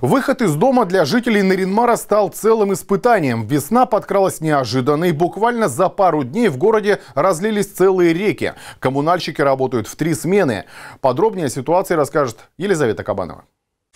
Выход из дома для жителей Наринмара стал целым испытанием. Весна подкралась неожиданно, и буквально за пару дней в городе разлились целые реки. Коммунальщики работают в 3 смены. Подробнее о ситуации расскажет Елизавета Кабанова.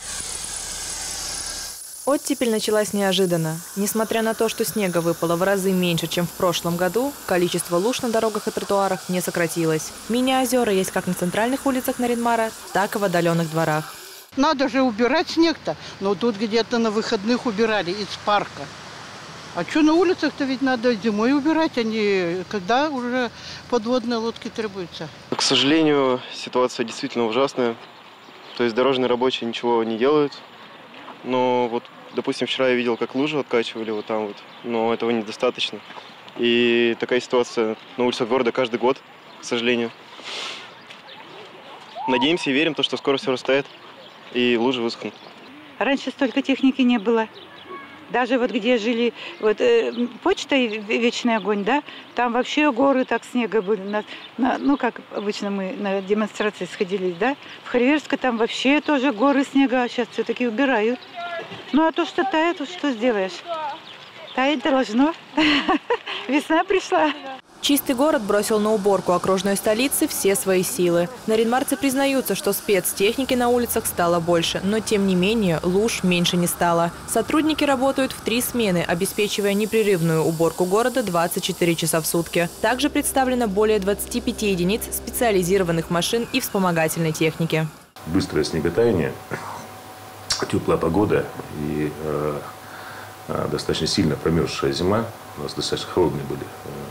Оттепель началась неожиданно. Несмотря на то, что снега выпало в разы меньше, чем в прошлом году, количество луж на дорогах и тротуарах не сократилось. Мини-озера есть как на центральных улицах Наринмара, так и в отдаленных дворах. Надо же убирать снег-то, но тут где-то на выходных убирали из парка. А что на улицах-то ведь надо зимой убирать, а не когда уже подводные лодки требуются. К сожалению, ситуация действительно ужасная. То есть дорожные рабочие ничего не делают. Но вот, допустим, вчера я видел, как лужу откачивали вот там вот, но этого недостаточно. И такая ситуация на улицах города каждый год, к сожалению. Надеемся и верим, что скоро все растает и лужи высохнут. Раньше столько техники не было. Даже вот где жили, вот почта и Вечный огонь, да, там вообще горы так снега были. Ну, как обычно мы на демонстрации сходились, да. В Хариверске там вообще тоже горы снега, а сейчас все-таки убирают. Ну, а то, что тает, вот что сделаешь? Таять должно. Весна пришла. Чистый город бросил на уборку окружной столицы все свои силы. Наринмарцы признаются, что спецтехники на улицах стало больше, но тем не менее луж меньше не стало. Сотрудники работают в 3 смены, обеспечивая непрерывную уборку города 24 часа в сутки. Также представлено более 25 единиц специализированных машин и вспомогательной техники. Быстрое снеготаяние, теплая погода и достаточно сильно промерзшая зима. У нас достаточно холодные были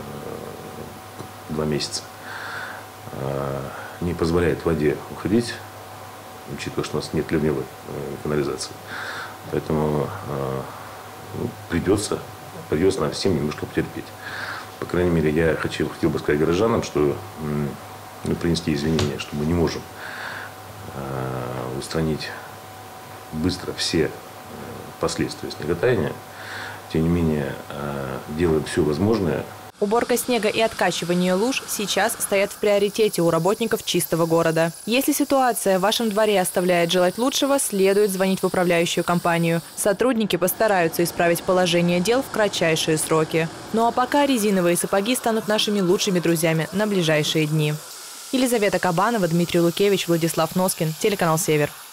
2 месяца, не позволяет воде уходить, учитывая, что у нас нет ливневой канализации. Поэтому придется нам всем немножко потерпеть. По крайней мере, я хотел бы сказать горожанам, что принести извинения, что мы не можем устранить быстро все последствия снеготаяния. Тем не менее, делаем все возможное. Уборка снега и откачивание луж сейчас стоят в приоритете у работников чистого города. Если ситуация в вашем дворе оставляет желать лучшего, следует звонить в управляющую компанию. Сотрудники постараются исправить положение дел в кратчайшие сроки. Ну а пока резиновые сапоги станут нашими лучшими друзьями на ближайшие дни. Елизавета Кабанова, Дмитрий Лукевич, Владислав Носкин, телеканал «Север».